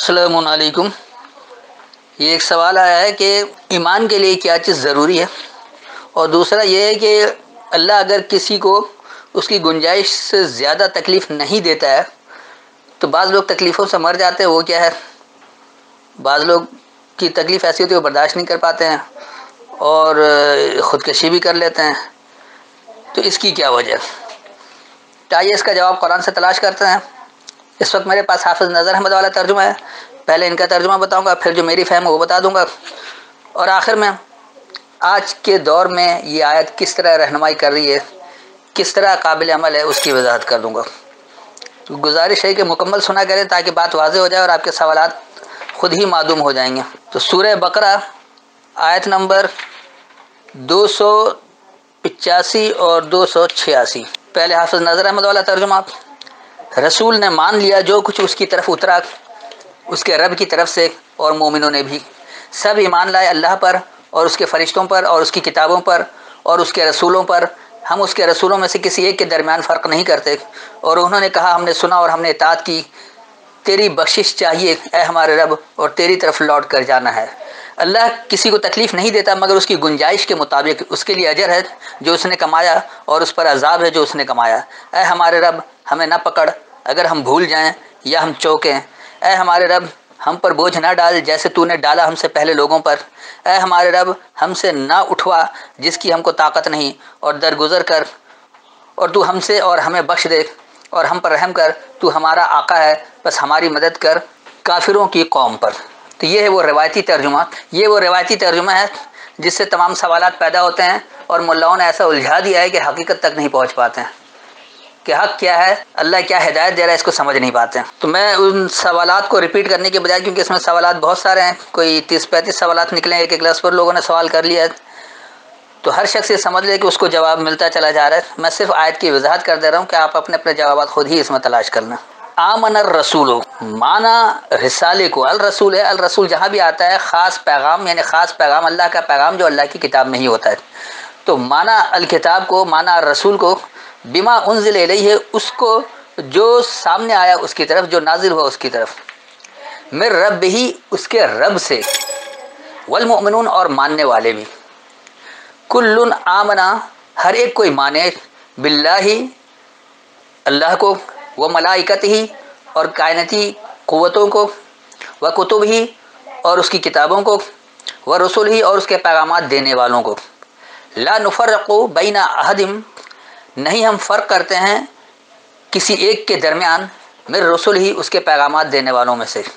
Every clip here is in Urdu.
السلام علیکم۔ یہ ایک سوال آیا ہے کہ ایمان کے لیے کیا چیز ضروری ہے، اور دوسرا یہ ہے کہ اللہ اگر کسی کو اس کی گنجائش سے زیادہ تکلیف نہیں دیتا ہے تو بعض لوگ تکلیفوں سے مر جاتے ہیں، وہ کیا ہے؟ بعض لوگ کی تکلیف ایسی ہوتی ہے وہ برداشت نہیں کر پاتے ہیں اور خودکشی بھی کر لیتے ہیں، تو اس کی کیا وجہ؟ تو آئیے اس کا جواب قرآن سے تلاش کرتے ہیں۔ اس وقت میرے پاس حافظ نظر احمد والا ترجمہ ہے، پہلے ان کا ترجمہ بتاؤں گا، پھر جو میری فہم ہے وہ بتا دوں گا، اور آخر میں آج کے دور میں یہ آیت کس طرح رہنمائی کر رہی ہے، کس طرح قابل عمل ہے، اس کی وضاحت کر دوں گا۔ تو گزارش ہے کہ مکمل سنا کریں تاکہ بات واضح ہو جائے اور آپ کے سوالات خود ہی معدوم ہو جائیں گے۔ تو سورہ بقرہ آیت نمبر 285 اور 286، پہلے حافظ نظر احمد والا ترجمہ۔ رسول نے مان لیا جو کچھ اس کی طرف اترا اس کے رب کی طرف سے، اور مومنوں نے بھی سب ایمان لائے اللہ پر اور اس کے فرشتوں پر اور اس کی کتابوں پر اور اس کے رسولوں پر۔ ہم اس کے رسولوں میں سے کسی ایک کے درمیان فرق نہیں کرتے، اور انہوں نے کہا ہم نے سنا اور ہم نے اطاعت کی، تیری بخشش چاہیے اے ہمارے رب اور تیری طرف لوٹ کر جانا ہے۔ اللہ کسی کو تکلیف نہیں دیتا مگر اس کی گنجائش کے مطابق، اس کے لیے اجر ہے جو اس نے کمایا اور اس پر عذاب ہے جو اس نے کمایا۔ اے ہمارے رب ہمیں نہ پکڑ اگر ہم بھول جائیں یا ہم چوکیں، اے ہمارے رب ہم پر بوجھ نہ ڈال جیسے تو نے ڈالا ہم سے پہلے لوگوں پر، اے ہمارے رب ہم سے نہ اٹھوا جس کی ہم کو طاقت نہیں، اور درگزر کر اور تو ہم سے اور ہمیں بخش دے اور ہم پر رحم کر، تو ہمارا آقا ہے بس ہماری مدد کر کافروں کی قوم پر۔ تو یہ ہے وہ روایتی ترجمہ ہے جس سے تمام سوالات پیدا ہوتے ہیں، اور ملاؤں نے ایسا الجھا دیا ہے کہ حقیقت تک نہیں پہنچ پاتے ہیں کہ حق کیا ہے، اللہ کیا ہدایت دے رہا ہے، اس کو سمجھ نہیں پاتے ہیں۔ تو میں ان سوالات کو ریپیٹ کرنے کے بجائے، کیونکہ اس میں سوالات بہت سارے ہیں، کوئی 30-35 سوالات نکلے ہیں، ایک کلاس پر لوگوں نے سوال کر لیا ہے، تو ہر شخص یہ سمجھ لے کہ اس کو جواب ملتا چلا جا رہا ہے۔ میں صرف آیت کی وضاحت کر دے رہا ہوں کہ آپ اپنے اپنے جوابات خود ہی اس میں تلاش کرنا۔ آمن الرسول، مانا رسالے کو، الرسول ہے، الرسول جہاں بھی آتا ہے خاص پیغام، یعنی خاص پیغام اللہ کا پیغام جو اللہ کی کتاب میں ہی ہوتا ہے، تو مانا الکتاب کو، مانا الرسول کو، بما انزل الیہ، اس کو جو سامنے آیا اس کی طرف، جو نازل ہوا اس کی طرف، من رب ہی، اس کے رب سے، والمؤمنون، اور ماننے والے بھی، کل آمنا، ہر ایک کوئی مانے، باللہ، اللہ کو، و ملائکتہ ہی، اور کائناتی قوتوں کو، و کتب ہی، اور اس کی کتابوں کو، و رسول ہی، اور اس کے پیغامات دینے والوں کو، لا نفرق بین احد، نہیں ہم فرق کرتے ہیں کسی ایک کے درمیان، من رسول ہی، اس کے پیغامات دینے والوں میں سے،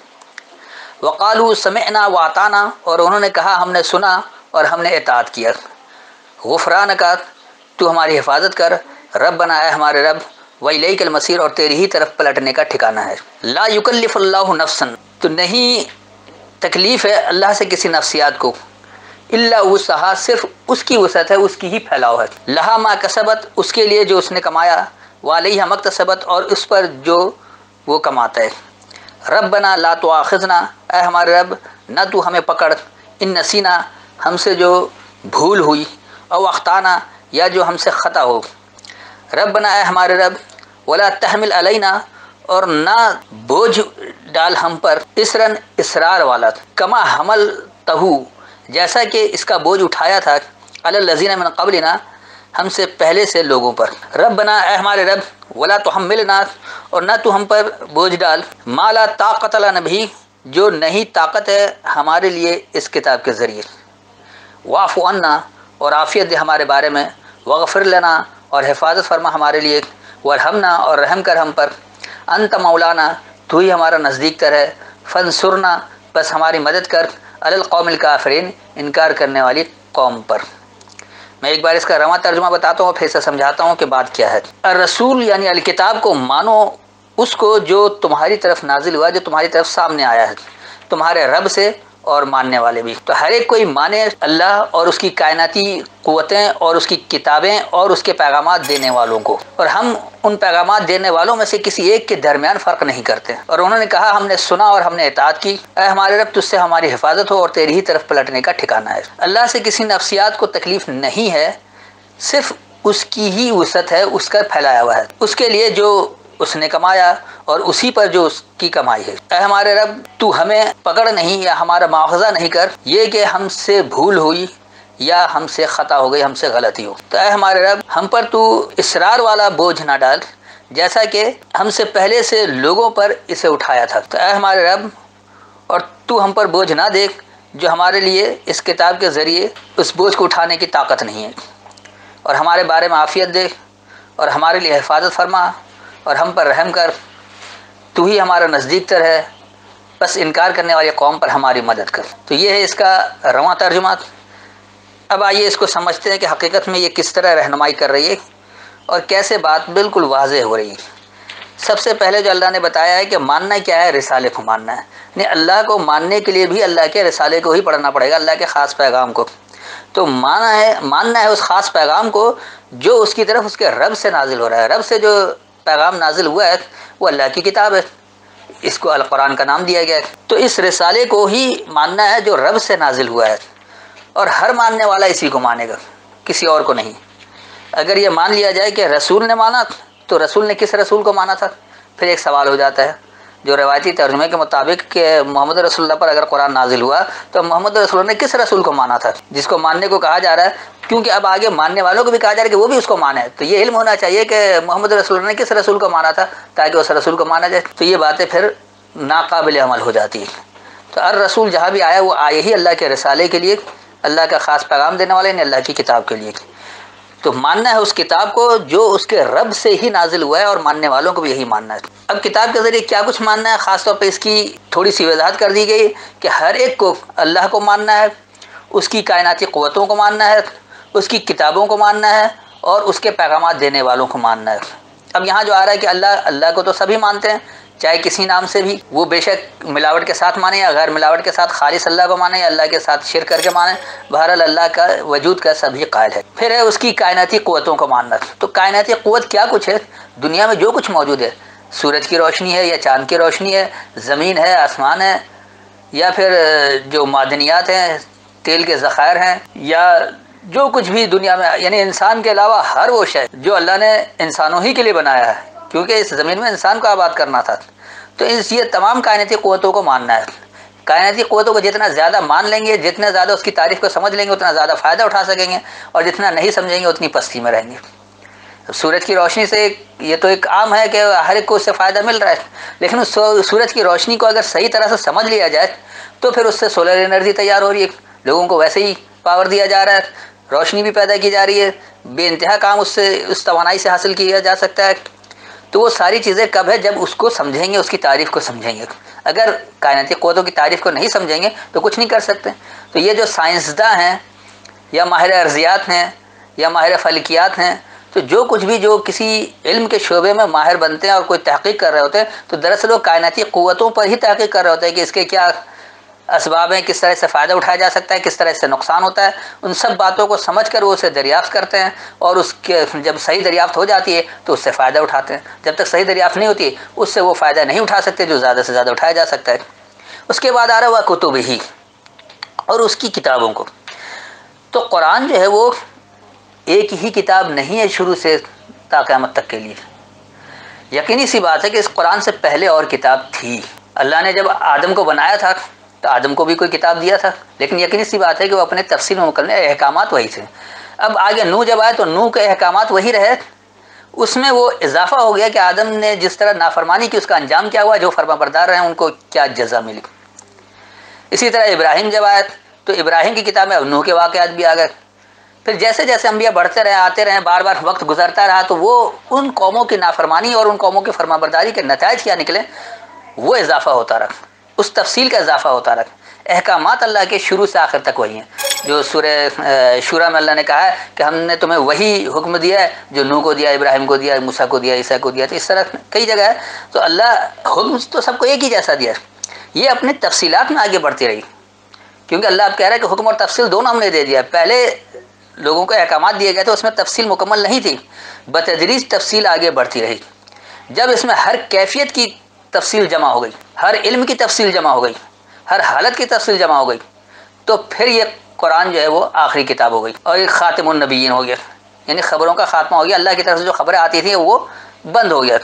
وقالوا سمعنا واطعنا، اور انہوں نے کہا ہم نے سنا اور ہم نے اطاعت کیا، غفرانک، تو ہماری حفاظت کر، ربنا، اے ہمارے رب، وإلیک المصیر، اور تیری ہی طرف پلٹنے کا ٹھکانہ ہے۔ لا یکلف اللہ نفسا، تو نہیں تکلیف ہے اللہ سے کسی نفسیات کو، الا وسعہا، صرف اس کی وسعت ہے، اس کی ہی پھیلاؤ ہے، لہا ما کسبت، اس کے لیے جو اس نے کمایا، وعلیہا ما اکتسبت، اور اس پر جو وہ کماتا ہے، ربنا لا تؤاخذنا، اے ہمارے رب نہ تو ہمیں پکڑ، ان نسینا، ہم سے جو بھول ہوئی، او اخطانا، یا جو ہم سے خطا ہو، ربنا، اے ہمارے رب، ولا تحمل علینا، اور نہ بوجھ ڈال ہم پر، اسرن، اسرار والا، کما حمل تہو، جیسا کہ اس کا بوجھ اٹھایا تھا، علی الذین من قبلنا، ہم سے پہلے سے لوگوں پر، ربنا، اے ہمارے رب، ولا تحملنا، اور نہ تو ہم پر بوجھ ڈال، ما لا طاقت لنا بھی، جو نہیں طاقت ہے ہمارے لیے اس کتاب کے ذریعے، واعف عنا، اور عافیت دے ہمارے بارے میں، واغفر لنا، اور حفاظت فرما ہمارے لیے، وارحمنا، اور رحم کر ہم پر، انت مولانا، تو ہی ہمارا نزدیک تر ہے، فانصرنا، بس ہماری مدد کر، علی القوم الکافرین، انکار کرنے والی قوم پر۔ میں ایک بار اس کا رواں ترجمہ بتاتا ہوں، پھر سے سمجھاتا ہوں کہ بات کیا ہے۔ الرسول یعنی الکتاب کو مانو اس کو جو تمہاری طرف نازل ہوا، جو تمہاری طرف سامنے آیا ہے، تمہارے رب سے، اور ماننے والے بھی، تو ہر ایک کوئی مانے اللہ اور اس کی کائناتی قوتیں اور اس کی کتابیں اور اس کے پیغامات دینے والوں کو، اور ہم ان پیغامات دینے والوں میں سے کسی ایک کے درمیان فرق نہیں کرتے، اور انہوں نے کہا ہم نے سنا اور ہم نے اطاعت کی، اے ہمارے رب تجھ سے ہماری حفاظت ہو اور تیری ہی طرف پلٹنے کا ٹھکانہ ہے۔ اللہ سے کسی نفسیات کو تکلیف نہیں ہے، صرف اس کی ہی وسعت ہے، اس کا پھیلایا ہوا ہے، اس کے لیے جو اس نے کمایا اور اسی پر جو اس کی کمائی ہے۔ اے ہمارے رب تو ہمیں پکڑ نہیں یا ہمارا مواخذہ نہیں کر یہ کہ ہم سے بھول ہوئی یا ہم سے خطا ہو گئی، ہم سے غلطی ہو، تو اے ہمارے رب ہم پر تو اصرار والا بوجھ نہ ڈال جیسا کہ ہم سے پہلے سے لوگوں پر اسے اٹھایا تھا۔ تو اے ہمارے رب اور تو ہم پر بوجھ نہ دیکھ جو ہمارے لیے اس کتاب کے ذریعے اس بوجھ کو اٹھانے کی طاقت نہیں ہے، اور ہمارے بارے میں عافیت دے اور ہمارے لیے حفاظت فرما اور ہم پر رحم کر، تو ہی ہمارا نزدیک تر ہے، بس انکار کرنے والی قوم پر ہماری مدد کر۔ تو یہ ہے اس کا رواں ترجمہ۔ اب آئیے اس کو سمجھتے ہیں کہ حقیقت میں یہ کس طرح رہنمائی کر رہی ہے اور کیسے بات بالکل واضح ہو رہی ہے۔ سب سے پہلے جو اللہ نے بتایا ہے کہ ماننا کیا ہے، رسالے کو ماننا ہے، یعنی اللہ کو ماننے کے لیے بھی اللہ کے رسالے کو ہی پڑھنا پڑے گا، اللہ کے خاص پیغام کو۔ تو ماننا ہے اس خاص پیغام کو جو اس کی طرف اس کے رب سے نازل ہو رہا ہے۔ رب سے جو پیغام نازل ہوا ہے وہ اللہ کی کتاب ہے، اس کو القرآن کا نام دیا گیا ہے۔ تو اس رسالے کو ہی ماننا ہے جو رب سے نازل ہوا ہے، اور ہر ماننے والا اسی کو مانے گا، کسی اور کو نہیں۔ اگر یہ مان لیا جائے کہ رسول نے مانا تو رسول نے کس رسول کو مانا تھا، پھر ایک سوال ہو جاتا ہے جو روایتی ترجمے کے مطابق کہ محمد رسول اللہ پر اگر قرآن نازل ہوا تو محمد رسول اللہ نے کس رسول کو مانا تھا، جس کو ماننے کو کہا جا رہا ہے، کیونکہ اب آگے ماننے والوں کو بھی کہا جا رہا ہے کہ وہ بھی اس کو مانے، تو یہ علم ہونا چاہیے کہ محمد رسول اللہ نے کس رسول کو مانا تھا تاکہ اس رسول کو مانا جائے۔ تو یہ باتیں پھر ناقابل عمل ہو جاتی ہیں۔ تو ہر رسول جہاں بھی آیا وہ آئے ہی اللہ کے رسالے کے لیے، اللہ کا خاص پیغام دینے والے نے، اللہ کی کتاب کے لیے۔ تو ماننا ہے اس کتاب کو جو اس کے رب سے ہی نازل ہوا ہے، اور ماننے والوں کو بھی یہی ماننا ہے۔ اب کتاب کے ذریعے کیا کچھ ماننا ہے، خاص طور پہ اس کی تھوڑی سی وضاحت کر دی گئی کہ ہر ایک کو اللہ کو ماننا ہے، اس کی کائناتی قوتوں کو ماننا ہے، اس کی کتابوں کو ماننا ہے، اور اس کے پیغامات دینے والوں کو ماننا ہے۔ اب یہاں جو آ رہا ہے کہ اللہ کو تو سبھی مانتے ہیں، چاہے کسی نام سے بھی، وہ بے شک ملاوٹ کے ساتھ مانیں یا غیر ملاوٹ کے ساتھ، خالص اللہ کو مانیں یا اللہ کے ساتھ شرک کر کے مانیں، بہرحال اللہ کا وجود کا سبھی قائل ہے۔ پھر ہے اس کی کائناتی قوتوں کو ماننا۔ تو کائناتی قوت کیا کچھ ہے، دنیا میں جو کچھ موجود ہے، سورج کی روشنی ہے یا چاند کی روشنی ہے، زمین ہے، آسمان ہے، یا پھر جو معدنیات ہیں، تیل کے ذخائر ہیں، یا جو کچھ بھی دنیا میں، یعنی انسان کے علاوہ ہر وہ شے جو اللہ نے انسانوں ہی کے لیے بنایا ہے، کیونکہ اس زمین میں انسان کو آباد کرنا تھا، تو یہ تمام کائناتی قوتوں کو ماننا ہے۔ کائناتی قوتوں کو جتنا زیادہ مان لیں گے، جتنا زیادہ اس کی تعریف کو سمجھ لیں گے، اتنا زیادہ فائدہ اٹھا سکیں گے، اور جتنا نہیں سمجھیں گے اتنی پستی میں رہیں گے۔ سورج کی روشنی سے یہ تو ایک عام ہے کہ ہر ایک کو اس سے فائدہ مل رہا ہے، لیکن اس سورج کی روشنی کو اگر صحیح طرح سے سمجھ لیا جائے تو پھر اس سے سولر انرجی تیار ہو رہی ہے، لوگوں کو ویسے ہی پاور دیا جا رہا ہے، روشنی بھی پیدا کی جا رہی ہے، بے انتہا کام اس توانائی سے حاصل کیا جا سکتا ہے۔ تو وہ ساری چیزیں کب ہے، جب اس کو سمجھیں گے، اس کی تعریف کو سمجھیں گے۔ اگر کائناتی قوتوں کی تعریف کو نہیں سمجھیں گے تو کچھ نہیں کر سکتے۔ تو یہ جو سائنسداں ہیں یا ماہر ارضیات ہیں یا ماہر فلکیات ہیں، تو جو کچھ بھی جو کسی علم کے شعبے میں ماہر بنتے ہیں اور کوئی تحقیق کر رہے ہوتے ہیں، تو دراصل وہ کائناتی قوتوں پر ہی تحقیق کر رہے ہوتے ہیں کہ اس کے کیا اسباب ہیں، کس طرح سے فائدہ اٹھایا جا سکتا ہے، کس طرح سے نقصان ہوتا ہے۔ ان سب باتوں کو سمجھ کر وہ اسے دریافت کرتے ہیں، اور اس کے جب صحیح دریافت ہو جاتی ہے تو اس سے فائدہ اٹھاتے ہیں۔ جب تک صحیح دریافت نہیں ہوتی اس سے وہ فائدہ نہیں اٹھا سکتے جو زیادہ سے زیادہ اٹھایا جا سکتا ہے۔ اس کے بعد آ رہا ہوا کتب ہی، اور اس کی کتابوں کو۔ تو قرآن جو ہے وہ ایک ہی کتاب نہیں ہے شروع سے تا قیامت تک کے لیے۔ یقینی سی بات ہے کہ اس قرآن سے پہلے اور کتاب تھی۔ اللہ نے جب آدم کو بنایا تھا تو آدم کو بھی کوئی کتاب دیا تھا، لیکن یقینی سی بات ہے کہ وہ اپنے تفصیل میں مکمل احکامات وہی تھے۔ اب آگے نوح جب آئے تو نوح کے احکامات وہی رہے، اس میں وہ اضافہ ہو گیا کہ آدم نے جس طرح نافرمانی کی اس کا انجام کیا ہوا، جو فرما بردار رہے ان کو کیا جزا ملی۔ اسی طرح ابراہیم جب آئے تو ابراہیم کی کتاب میں اب نوح کے واقعات بھی آ گئے۔ پھر جیسے جیسے انبیاء بڑھتے رہے، آتے رہے، بار بار وقت گزرتا رہا، تو وہ ان قوموں کی نافرمانی اور ان قوموں کی فرما برداری کے نتائج کیا نکلے وہ اضافہ ہوتا رہا، اس تفصیل کا اضافہ ہوتا رہا۔ احکامات اللہ کے شروع سے آخر تک وہی ہیں، جو سورہ شورى میں اللہ نے کہا ہے کہ ہم نے تمہیں وہی حکم دیا ہے جو نوح کو دیا، ابراہیم کو دیا، موسیٰ کو دیا، عیسیٰ کو دیا۔ تو اس طرح کئی جگہ ہے، تو اللہ حکم تو سب کو ایک ہی جیسا دیا ہے، یہ اپنے تفصیلات میں آگے بڑھتی رہی، کیونکہ اللہ اب کہہ رہا ہے کہ حکم اور تفصیل دونوں ہم نے دے دیا۔ پہلے لوگوں کو احکامات دیے گئے تھے، اس میں تفصیل مکمل نہیں تھی، بتدریج تفصیل آگے بڑھتی رہی۔ جب اس میں ہر کیفیت کی تفصیل جمع ہو گئی، ہر علم کی تفصیل جمع ہو گئی، ہر حالت کی تفصیل جمع ہو گئی، تو پھر یہ قرآن جو ہے وہ آخری کتاب ہو گئی، اور یہ خاتم النبیین ہو گیا، یعنی خبروں کا خاتمہ ہو گیا۔ اللہ کی طرف سے جو خبریں آتی تھیں وہ بند ہو گیا۔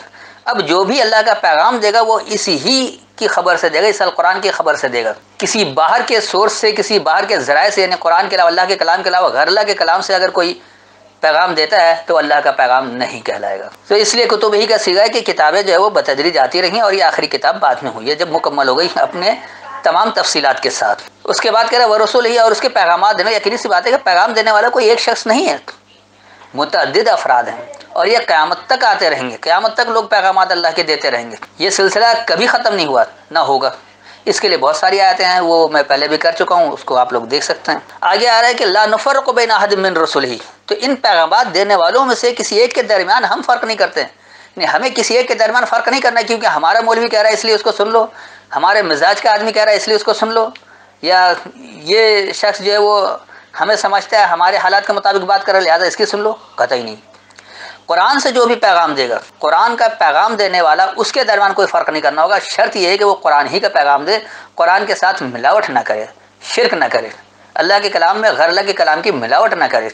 اب جو بھی اللہ کا پیغام دے گا وہ اسی ہی کی خبر سے دے گا، اس القرآن کی خبر سے دے گا۔ کسی باہر کے سورس سے، کسی باہر کے ذرائع سے، یعنی قرآن کے علاوہ، اللہ کے کلام کے علاوہ غیر اللہ کے کلام سے اگر کوئی پیغام دیتا ہے تو اللہ کا پیغام نہیں کہلائے گا۔ تو اس لیے کتب ہی کا صیغہ ہے کہ کتابیں جو ہے وہ بتدریج آتی رہیں، اور یہ آخری کتاب بعد میں ہوئی ہے جب مکمل ہو گئی اپنے تمام تفصیلات کے ساتھ۔ اس کے بعد کہہ رہا ہے ورسول ہی، اور اس کے پیغامات دینا۔ یقینی سی بات ہے کہ پیغام دینے والا کوئی ایک شخص نہیں ہے، متعدد افراد ہیں، اور یہ قیامت تک آتے رہیں گے، قیامت تک لوگ پیغامات اللہ کے دیتے رہیں گے، یہ سلسلہ کبھی ختم نہیں ہوا نہ ہوگا۔ اس کے لیے بہت ساری آیتیں ہیں، وہ میں پہلے بھی کر چکا ہوں، اس کو آپ لوگ دیکھ سکتے ہیں۔ آگے آ رہا ہے کہ لا نفرق بین احد من رسلہ، تو ان پیغامات دینے والوں میں سے کسی ایک کے درمیان ہم فرق نہیں کرتے ہیں، یعنی ہمیں کسی ایک کے درمیان فرق نہیں کرنا ہے کیونکہ ہمارا مولوی کہہ رہا ہے اس لیے اس کو سن لو، ہمارے مزاج کا آدمی کہہ رہا ہے اس لیے اس کو سن لو، یا یہ شخص جو ہے وہ ہمیں سمجھتا ہے ہمارے حالات کے مطابق بات کر رہا ہے لہٰذا اس کی سن لو، قطعی نہیں۔ قرآن سے جو بھی پیغام دے گا، قرآن کا پیغام دینے والا، اس کے درمیان کوئی فرق نہیں کرنا ہوگا۔ شرط یہ ہے کہ وہ قرآن ہی کا پیغام دے، قرآن کے ساتھ ملاوٹ نہ کرے، شرک نہ کرے، اللہ کے کلام میں غیر اللہ کے کلام کی ملاوٹ نہ کرے۔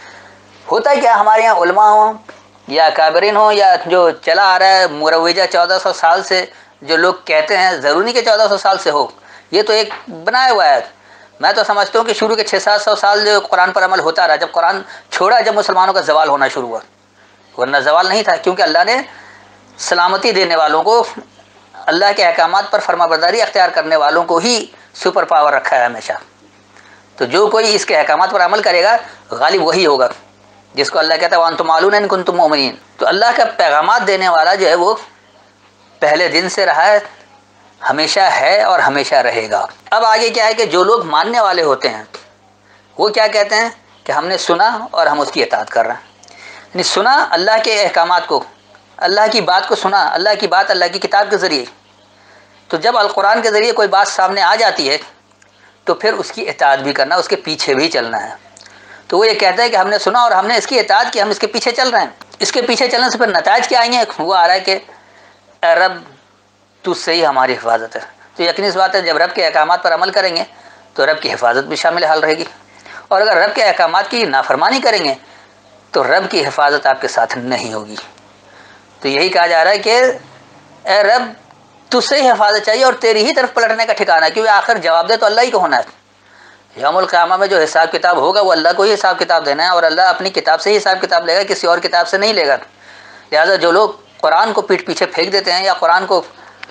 ہوتا ہے کیا ہمارے یہاں علماء ہوں یا کابرین ہوں یا جو چلا آ رہا ہے مروجہ 1400 سال سے، جو لوگ کہتے ہیں ضروری نہیں کہ 1400 سال سے ہو، یہ تو ایک بنایا ہوا ہے۔ میں تو سمجھتا ہوں کہ شروع کے 600-700 سال جو قرآن پر عمل ہوتا رہا، جب قرآن چھوڑا جب مسلمانوں کا زوال ہونا شروع ہوا، ورنہ زوال نہیں تھا، کیونکہ اللہ نے سلامتی دینے والوں کو، اللہ کے احکامات پر فرما برداری اختیار کرنے والوں کو ہی سپر پاور رکھا ہے ہمیشہ۔ تو جو کوئی اس کے احکامات پر عمل کرے گا غالب وہی ہوگا، جس کو اللہ کہتا ہے وَأَنْتُمْ عَالُونَ إِن كُنتُم مُؤْمِنِينَ۔ تو اللہ کا پیغامات دینے والا جو ہے وہ پہلے دن سے رہا ہے، ہمیشہ ہے اور ہمیشہ رہے گا۔ اب آگے کیا ہے کہ جو لوگ ماننے والے ہوتے ہیں وہ کیا کہتے ہیں کہ ہم نے سنا اور ہم اس کی اطاعت کر رہے ہیں، یعنی سنا اللہ کے احکامات کو، اللہ کی بات کو سنا، اللہ کی بات اللہ کی کتاب کے ذریعے۔ تو جب القرآن کے ذریعے کوئی بات سامنے آ جاتی ہے تو پھر اس کی اطاعت بھی کرنا، اس کے پیچھے بھی چلنا ہے۔ تو وہ یہ کہتا ہے کہ ہم نے سنا اور ہم نے اس کی اطاعت کی، ہم اس کے پیچھے چل رہے ہیں۔ اس کے پیچھے چلنے سے پھر نتائج کیا آئیں گے؟ وہ آ رہا ہے کہ اے رب تو سے ہی ہماری حفاظت ہے۔ تو یقینی اس بات ہے جب رب کے احکامات پر عمل کریں گے تو رب کی حفاظت بھی شامل حال رہے گی، اور اگر رب کے احکامات کی نافرمانی کریں گے تو رب کی حفاظت آپ کے ساتھ نہیں ہوگی۔ تو یہی کہا جا رہا ہے کہ اے رب تجھ سے ہی حفاظت چاہیے اور تیری ہی طرف پلٹنے کا ٹھکانہ ہے، کیونکہ آخر جواب دے تو اللہ ہی کو ہونا ہے۔ یوم القیامہ میں جو حساب کتاب ہوگا وہ اللہ کو ہی حساب کتاب دینا ہے، اور اللہ اپنی کتاب سے ہی حساب کتاب لے گا، کسی اور کتاب سے نہیں لے گا۔ لہٰذا جو لوگ قرآن کو پیٹھ پیچھے پھینک دیتے ہیں یا قرآن کو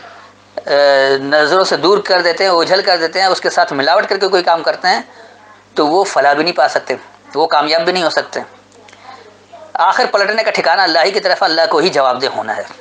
نظروں سے دور کر دیتے ہیں، اوجھل کر دیتے ہیں، اس کے ساتھ ملاوٹ کر کے کوئی کام کرتے ہیں تو وہ فلاح بھی نہیں پا سکتے، وہ کامیاب بھی نہیں ہو سکتے۔ آخر پلٹنے کا ٹھکانہ اللہ ہی کی طرف، اللہ کو ہی جواب دہ ہونا ہے۔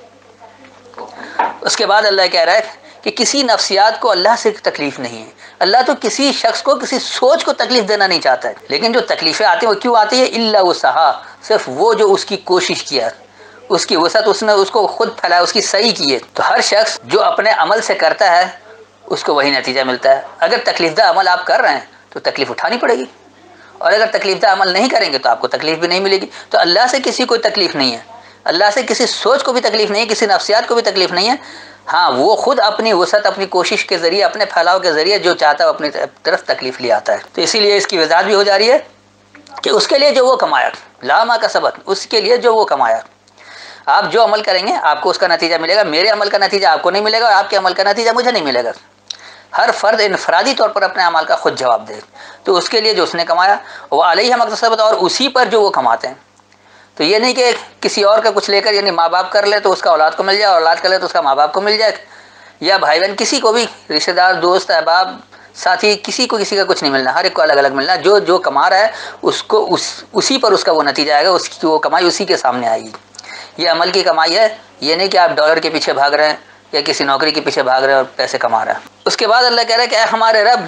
اس کے بعد اللہ کہہ رہا ہے کہ کسی نفسیات کو اللہ سے تکلیف نہیں ہے۔ اللہ تو کسی شخص کو، کسی سوچ کو تکلیف دینا نہیں چاہتا ہے، لیکن جو تکلیفیں آتی ہیں وہ کیوں آتی ہے؟ الا وسعہا، صرف وہ جو اس کی کوشش کیا، اس کی وسعت، اس نے اس کو خود پھیلایا، اس کی صحیح کی ہے۔ تو ہر شخص جو اپنے عمل سے کرتا ہے اس کو وہی نتیجہ ملتا ہے۔ اگر تکلیف دہ عمل آپ کر رہے ہیں تو تکلیف اٹھانی پڑے گی، اور اگر تکلیف دہ عمل نہیں کریں گے تو آپ کو تکلیف بھی نہیں ملے گی۔ تو اللہ سے کسی کو تکلیف نہیں ہے، اللہ سے کسی سوچ کو بھی تکلیف نہیں ہے، کسی نفسیات کو بھی تکلیف نہیں ہے۔ ہاں وہ خود اپنی وسعت، اپنی کوشش کے ذریعے، اپنے پھیلاؤ کے ذریعے جو چاہتا ہے اپنی طرف تکلیف لے آتا ہے۔ تو اسی لیے اس کی وضاحت بھی ہو جا رہی ہے کہ اس کے لیے جو وہ کمایا، لا ما کسبت، اس کے لیے جو وہ کمایا، آپ جو عمل کریں گے آپ کو اس کا نتیجہ ملے گا، میرے عمل کا نتیجہ آپ کو نہیں ملے گا، اور آپ کے عمل کا نتیجہ مجھے نہیں ملے گا۔ ہر فرد انفرادی طور پر اپنے اعمال کا خود جواب دے، تو اس کے لیے جو اس نے کمایا وہ علیہ مکتسبت، اور اسی پر جو وہ کماتے ہیں۔ تو یہ نہیں کہ کسی اور کا کچھ لے کر، یعنی ماں باپ کر لے تو اس کا اولاد کو مل جائے، اور اولاد کر لے تو اس کا ماں باپ کو مل جائے، یا بھائی بہن، کسی کو بھی، رشتہ دار، دوست، احباب، ساتھی، کسی کو کسی کا کچھ نہیں ملنا، ہر ایک کو الگ الگ ملنا۔ جو جو کما رہا ہے اس کو اسی پر اس کا وہ نتیجہ آئے گا، اس کی وہ کمائی اسی کے سامنے آئے گی۔ یہ عمل کی کمائی ہے، یہ نہیں کہ آپ ڈالر کے پیچھے بھاگ رہے ہیں یا کسی نوکری کے پیچھے بھاگ رہے ہیں اور پیسے کما رہے ہیں۔ اس کے بعد اللہ کہہ رہا ہے کہ اے ہمارے رب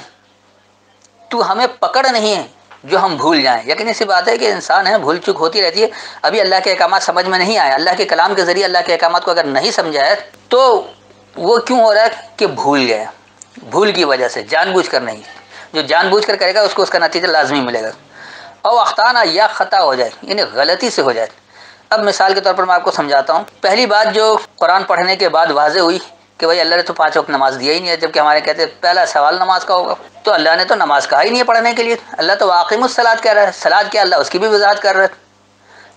تو ہمیں پکڑ نہیں ہے جو ہم بھول جائیں۔ یقینی سی بات ہے کہ انسان ہے، بھول چک ہوتی رہتی ہے۔ ابھی اللہ کے احکامات سمجھ میں نہیں آئے، اللہ کے کلام کے ذریعے اللہ کے احکامات کو اگر نہیں سمجھا ہے تو وہ کیوں ہو رہا ہے کہ بھول گئے، بھول کی وجہ سے، جان بوجھ کر نہیں۔ جو جان بوجھ کر کرے گا اس کو اس کا نتیجہ لازمی ملے گا۔ اور اختانا، یا خطا ہو جائے، یعنی غلطی سے ہو جائے۔ اب مثال کے طور پر میں آپ کو سمجھاتا ہوں۔ پہلی بات جو قرآن پڑھنے کے بعد واضح ہوئی کہ بھائی اللہ نے تو 5 وقت نماز دیا ہی نہیں ہے، جبکہ ہمارے کہتے ہیں پہلا سوال نماز کا ہوگا، تو اللہ نے تو نماز کہا ہی نہیں ہے پڑھنے کے لیے۔ اللہ تو واقیم الصلاۃ کہہ رہا ہے، صلاۃ کیا، اللہ اس کی بھی وضاحت کر رہا ہے۔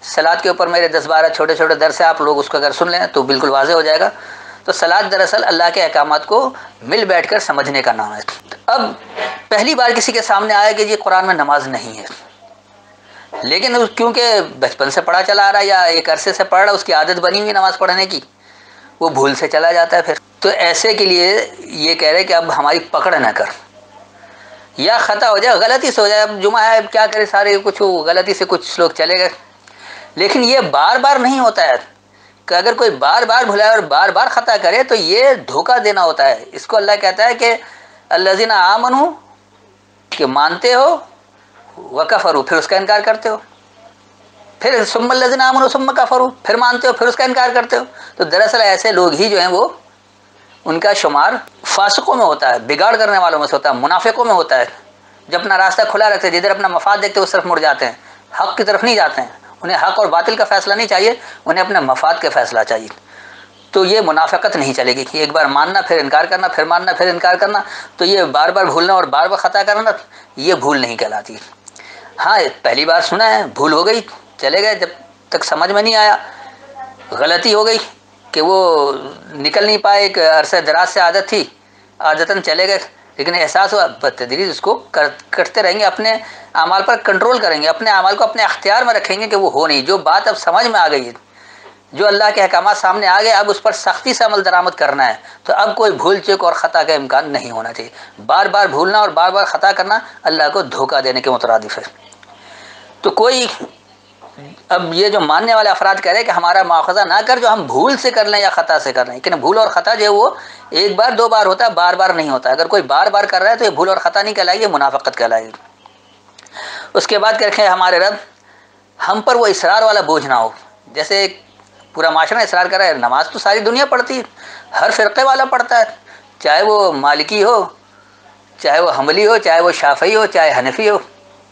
سلاد کے اوپر میرے 10-12 چھوٹے چھوٹے درس ہیں، آپ لوگ اس کو اگر سن لیں تو بالکل واضح ہو جائے گا۔ تو سلاد دراصل اللہ کے احکامات کو مل بیٹھ کر سمجھنے کا نام ہے۔ اب پہلی بار کسی کے سامنے آیا کہ جی قرآن میں نماز نہیں ہے، لیکن کیونکہ بچپن سے پڑھا چلا آ رہا ہے یا ایک عرصے سے پڑھ رہا، اس کی عادت بنی ہوئی نماز پڑھنے کی، وہ بھول سے چلا جاتا ہے پھر۔ تو ایسے کے لیے یہ کہہ رہے کہ اب ہماری پکڑ نہ کر، یا خطا ہو جائے، غلطی سے ہو جائے، اب جمعہ ہے، اب کیا کرے، سارے کچھ غلطی سے کچھ لوگ چلے گئے، لیکن یہ بار بار نہیں ہوتا ہے کہ اگر کوئی بار بار بھلائے اور بار بار خطا کرے تو یہ دھوکہ دینا ہوتا ہے۔ اس کو اللہ کہتا ہے کہ الذین آمنوا، کہ مانتے ہو، وکفروا، پھر اس کا انکار کرتے ہو، پھر ثم الذین آمنوا ثم کفروا، پھر مانتے ہو پھر اس کا انکار کرتے ہو۔ تو دراصل ایسے لوگ ہی جو ہیں وہ ان کا شمار فاسقوں میں ہوتا ہے، بگاڑ کرنے والوں میں سے ہوتا ہے، منافقوں میں ہوتا ہے، جو اپنا راستہ کھلا رکھتے ہیں، جدھر اپنا مفاد دیکھتے ہیں اس طرف مڑ جاتے ہیں، حق کی طرف نہیں جاتے ہیں۔ انہیں حق اور باطل کا فیصلہ نہیں چاہیے، انہیں اپنے مفاد کا فیصلہ چاہیے۔ تو یہ منافقت نہیں چلے گی کہ ایک بار ماننا پھر انکار کرنا، پھر ماننا پھر انکار کرنا، تو یہ بار بار بھولنا اور بار بار خطا کرنا، یہ بھول نہیں کہلاتی۔ ہاں پہلی بار سنا ہے، بھول ہو گئی، چلے گئے، جب تک سمجھ میں نہیں آیا، غلطی ہو گئی کہ وہ نکل نہیں پائے، ایک عرصہ دراز سے عادت تھی، عادتاً چلے گئے، لیکن احساس ہوا، بتدریج اس کو کرتے رہیں گے، اپنے اعمال پر کنٹرول کریں گے، اپنے اعمال کو اپنے اختیار میں رکھیں گے کہ وہ ہو نہیں، جو بات اب سمجھ میں آ گئی ہے، جو اللہ کے احکامات سامنے آ گئے، اب اس پر سختی سے عمل درآمد کرنا ہے، تو اب کوئی بھول چوک اور خطا کا امکان نہیں ہونا چاہیے۔ بار بار بھولنا اور بار بار خطا کرنا اللہ کو دھوکہ دینے کے مترادف ہے۔ تو کوئی اب یہ جو ماننے والے افراد کہہ رہے ہیں کہ ہمارا مواخذہ نہ کر جو ہم بھول سے کر لیں یا خطا سے کر لیں، لیکن بھول اور خطا جو ہے وہ ایک بار دو بار ہوتا ہے، بار بار نہیں ہوتا۔ اگر کوئی بار بار کر رہا ہے تو یہ بھول اور خطا نہیں کہلائے گی، منافقت کہلائے گی۔ اس کے بعد کہتے ہیں ہمارے رب ہم پر وہ اصرار والا بوجھ نہ ہو، جیسے پورا معاشرہ اصرار کر رہا ہے، نماز تو ساری دنیا پڑھتی ہے، ہر فرقے والا پڑھتا ہے، چاہے وہ مالکی ہو، چاہے وہ حنبلی ہو، چاہے وہ شافعی ہو، چاہے حنفی ہو،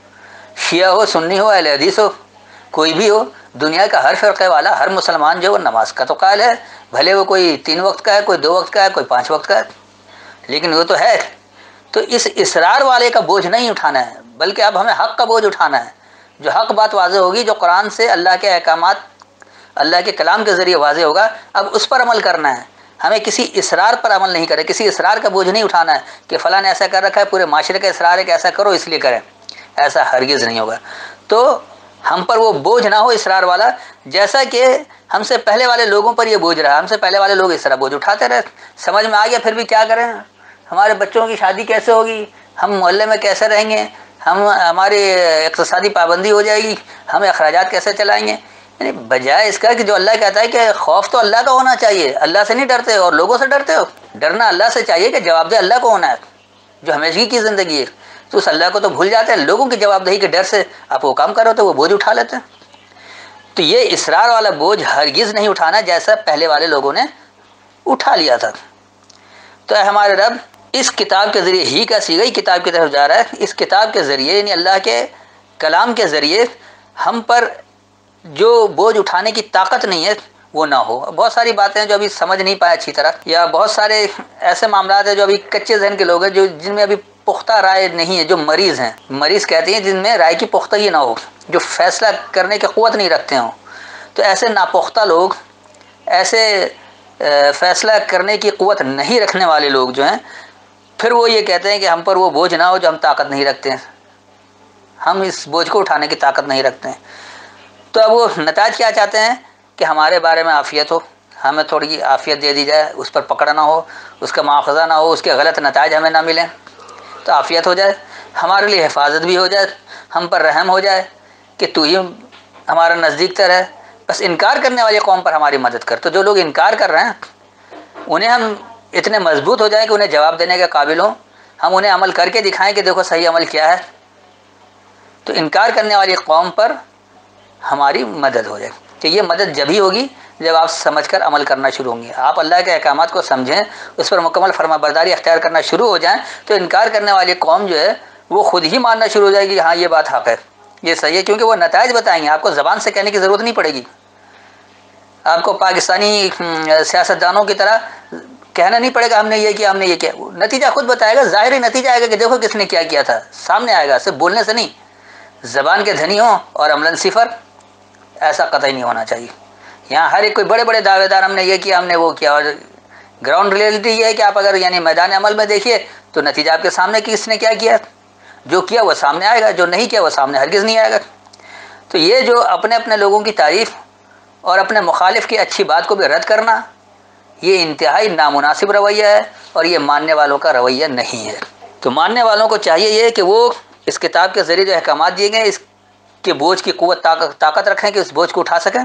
شیعہ ہو، سنی ہو، اہل حدیث ہو، کوئی بھی ہو، دنیا کا ہر فرقے والا، ہر مسلمان جو وہ نماز کا تو قائل ہے، بھلے وہ کوئی 3 وقت کا ہے، کوئی 2 وقت کا ہے، کوئی 5 وقت کا ہے، لیکن وہ تو ہے۔ تو اس اصرار والے کا بوجھ نہیں اٹھانا ہے، بلکہ اب ہمیں حق کا بوجھ اٹھانا ہے۔ جو حق بات واضح ہوگی، جو قرآن سے اللہ کے احکامات اللہ کے کلام کے ذریعے واضح ہوگا، اب اس پر عمل کرنا ہے۔ ہمیں کسی اصرار پر عمل نہیں کرے، کسی اصرار کا بوجھ نہیں اٹھانا ہے کہ فلاں نے ایسا کر رکھا ہے، پورے معاشرے کا اصرار ہے کہ ایسا کرو اس لیے کریں، ایسا ہرگز نہیں ہوگا۔ تو ہم پر وہ بوجھ نہ ہو اصرار والا، جیسا کہ ہم سے پہلے والے لوگوں پر یہ بوجھ رہا، ہم سے پہلے والے لوگ اس طرح بوجھ اٹھاتے رہے، سمجھ میں آ گیا پھر بھی کیا کریں، ہمارے بچوں کی شادی کیسے ہوگی، ہم محلے میں کیسے رہیں گے، ہماری اقتصادی پابندی ہو جائے گی، ہم اخراجات کیسے چلائیں گے۔ یعنی بجائے اس کا کہ جو اللہ کہتا ہے کہ خوف تو اللہ کا ہونا چاہیے، اللہ سے نہیں ڈرتے اور لوگوں سے ڈرتے ہو، ڈرنا اللہ سے چاہیے کہ جواب دہ اللہ کو ہونا ہے، جو ہمیشگی کی زندگی ہے، تو اس اللہ کو تو بھول جاتے ہیں، لوگوں کی جواب دہی کے ڈر سے آپ وہ کام کرو تو وہ بوجھ اٹھا لیتے ہیں۔ تو یہ اصرار والا بوجھ ہرگز نہیں اٹھانا جیسا پہلے والے لوگوں نے اٹھا لیا تھا۔ تو اے ہمارے رب، اس کتاب کے ذریعے ہی کا صیغہ کتاب کی طرف جا رہا ہے، اس کتاب کے ذریعے یعنی اللہ کے کلام کے ذریعے ہم پر جو بوجھ اٹھانے کی طاقت نہیں ہے وہ نہ ہو۔ بہت ساری باتیں ہیں جو ابھی سمجھ نہیں پائے اچھی طرح، یا بہت سارے ایسے معاملات ہیں جو ابھی کچے ذہن کے لوگ ہیں، جن میں ابھی پختہ رائے نہیں ہے، جو مریض ہیں، مریض کہتے ہیں جن میں رائے کی پختگی نہ ہو، جو فیصلہ کرنے کی قوت نہیں رکھتے ہوں۔ تو ایسے ناپختہ لوگ، ایسے فیصلہ کرنے کی قوت نہیں رکھنے والے لوگ جو ہیں، پھر وہ یہ کہتے ہیں کہ ہم پر وہ بوجھ نہ ہو جو ہم طاقت نہیں رکھتے ہیں، ہم اس بوجھ کو اٹھانے کی طاقت نہیں رکھتے ہیں۔ تو اب وہ نتائج کیا چاہتے ہیں کہ ہمارے بارے میں عافیت ہو، ہمیں تھوڑی عافیت دے دی جائے، اس پر پکڑ نہ ہو، اس کا مواخذہ نہ ہو، اس کے غلط نتائج ہمیں نہ ملیں، تو عافیت ہو جائے، ہمارے لیے حفاظت بھی ہو جائے، ہم پر رحم ہو جائے کہ تو ہی ہمارا نزدیک تر ہے، بس انکار کرنے والی قوم پر ہماری مدد کر۔ تو جو لوگ انکار کر رہے ہیں انہیں ہم اتنے مضبوط ہو جائیں کہ انہیں جواب دینے کے قابل ہوں، ہم انہیں عمل کر کے دکھائیں کہ دیکھو صحیح عمل کیا ہے، تو انکار کرنے والی قوم پر ہماری مدد ہو جائے۔ کہ یہ مدد جب ہی ہوگی جب آپ سمجھ کر عمل کرنا شروع ہوں گے، آپ اللہ کے احکامات کو سمجھیں، اس پر مکمل فرما برداری اختیار کرنا شروع ہو جائیں، تو انکار کرنے والی قوم جو ہے وہ خود ہی ماننا شروع ہو جائے گی کہ ہاں یہ بات حق ہے، یہ صحیح ہے، کیونکہ وہ نتائج بتائیں گے، آپ کو زبان سے کہنے کی ضرورت نہیں پڑے گی، آپ کو پاکستانی سیاستدانوں کی طرح کہنا نہیں پڑے گا ہم نے یہ کیا، ہم نے یہ کیا، نتیجہ خود بتائے گا، ظاہری نتیجہ آئے گا کہ دیکھو کس نے کیا کیا تھا، سامنے آئے گا، صرف بولنے سے نہیں، زبان کے دھنی ہوں اور عملاً صفر، ایسا قطعی نہیں ہونا چاہیے۔ یہاں ہر ایک کوئی بڑے بڑے دعوے دار ہم نے یہ کیا، ہم نے وہ کیا، اور گراؤنڈ ریئلٹی یہ ہے کہ آپ اگر یعنی میدان عمل میں دیکھیے تو نتیجہ آپ کے سامنے کہ اس نے کیا کیا، جو کیا وہ سامنے آئے گا، جو نہیں کیا وہ سامنے ہرگز نہیں آئے گا۔ تو یہ جو اپنے اپنے لوگوں کی تعریف اور اپنے مخالف کی اچھی بات کو بھی رد کرنا، یہ انتہائی نامناسب رویہ ہے اور یہ ماننے والوں کا رویہ نہیں ہے۔ تو ماننے والوں کو چاہیے یہ کہ وہ اس کتاب کے ذریعے جو احکامات دیے گئے اس کے بوجھ کی قوت طاقت رکھیں کہ اس بوجھ کو اٹھا سکیں۔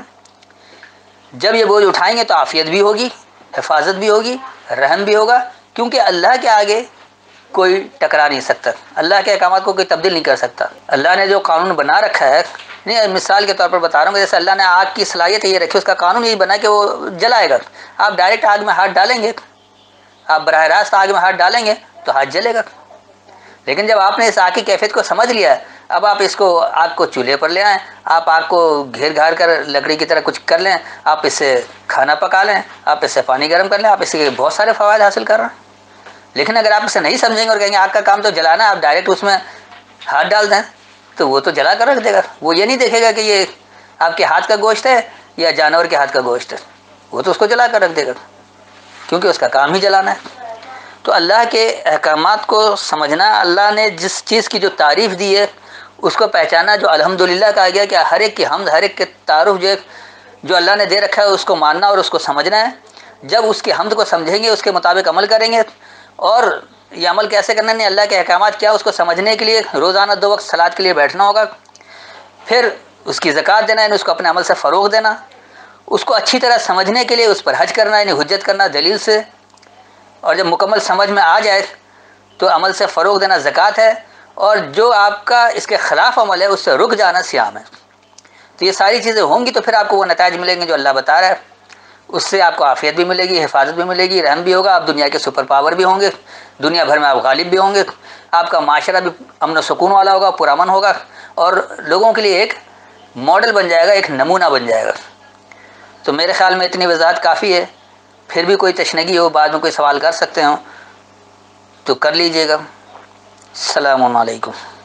جب یہ بوجھ اٹھائیں گے تو عافیت بھی ہوگی، حفاظت بھی ہوگی، رحم بھی ہوگا، کیونکہ اللہ کے آگے کوئی ٹکرا نہیں سکتا، اللہ کے احکامات کو کوئی تبدیل نہیں کر سکتا۔ اللہ نے جو قانون بنا رکھا ہے، نہیں مثال کے طور پر بتا رہا ہوں، جیسے اللہ نے آگ کی صلاحیت یہ رکھی، اس کا قانون یہی بنا کہ وہ جلائے گا۔ آپ ڈائریکٹ آگ میں ہاتھ ڈالیں گے، آپ براہ راست آگ میں ہاتھ ڈالیں گے تو ہاتھ جلے گا۔ لیکن جب آپ نے اس آگ کی کیفیت کو سمجھ لیا ہے، اب آپ اس کو آگ کو چولہے پر لے آئیں، آپ آگ کو گھیر گھار کر لکڑی کی طرح کچھ کر لیں، آپ اس سے کھانا پکا لیں، آپ اس سے پانی گرم کر لیں، آپ اس سے بہت سارے فوائد حاصل کر رہے ہیں۔ لیکن اگر آپ اسے نہیں سمجھیں گے اور کہیں گے آگ کا کام تو جلانا ہے، آپ ڈائریکٹ اس میں ہاتھ ڈال دیں تو وہ تو جلا کر رکھ دے گا، وہ یہ نہیں دیکھے گا کہ یہ آپ کے ہاتھ کا گوشت ہے یا جانور کے ہاتھ کا گوشت ہے، وہ تو اس کو جلا کر رکھ دے گا کیونکہ اس کا کام ہی جلانا ہے۔ تو اللہ کے احکامات کو سمجھنا، اللہ نے جس چیز کی جو تعریف دی ہے اس کو پہچانا، جو الحمدللہ کہا گیا کہ ہر ایک کی حمد، ہر ایک کے تعارف جو اللہ نے دے رکھا ہے اس کو ماننا اور اس کو سمجھنا ہے۔ جب اس کی حمد کو سمجھیں گے، اس کے مطابق عمل کریں گے، اور یہ عمل کیسے کرنا ہے، اللہ کے احکامات کیا اس کو سمجھنے کے لیے روزانہ 2 وقت صلاۃ کے لیے بیٹھنا ہوگا، پھر اس کی زکوٰۃ دینا، یعنی اس کو اپنے عمل سے فروغ دینا، اس کو اچھی طرح سمجھنے کے لیے اس پر حج کرنا، یعنی حجت کرنا دلیل سے، اور جب مکمل سمجھ میں آ جائے تو عمل سے فروغ دینا زکوٰۃ ہے، اور جو آپ کا اس کے خلاف عمل ہے اس سے رک جانا صیام ہے۔ تو یہ ساری چیزیں ہوں گی تو پھر آپ کو وہ نتائج ملیں گے جو اللہ بتا رہا ہے، اس سے آپ کو عافیت بھی ملے گی، حفاظت بھی ملے گی، رحم بھی ہوگا، آپ دنیا کے سپر پاور بھی ہوں گے، دنیا بھر میں آپ غالب بھی ہوں گے، آپ کا معاشرہ بھی امن و سکون والا ہوگا، پرامن ہوگا، اور لوگوں کے لیے ایک ماڈل بن جائے گا، ایک نمونہ بن جائے گا۔ تو میرے خیال میں اتنی وضاحت کافی ہے، پھر بھی کوئی تشنگی ہو، بعد میں کوئی سوال کر سکتے ہوں تو کر لیجئے گا۔ السلام علیکم۔